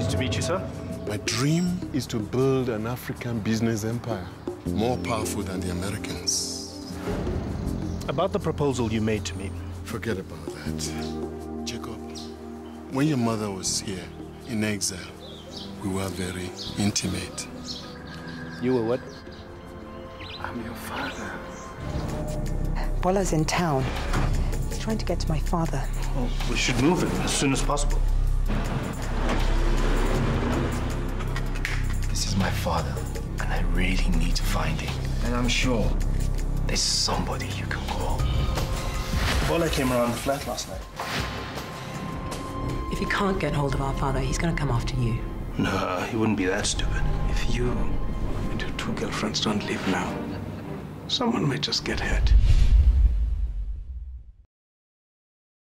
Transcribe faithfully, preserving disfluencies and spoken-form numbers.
Pleased to meet you, sir. My dream is to build an African business empire, more powerful than the Americans. About the proposal you made to me. Forget about that. Jacob, when your mother was here in exile, we were very intimate. You were what? I'm your father. Bola's in town. He's trying to get to my father. Well, we should move him as soon as possible. This is my father, and I really need to find him. And I'm sure there's somebody you can call. Bola came around the flat last night. If you can't get hold of our father, he's going to come after you. No, he wouldn't be that stupid. If you and your two girlfriends don't leave now, someone may just get hurt.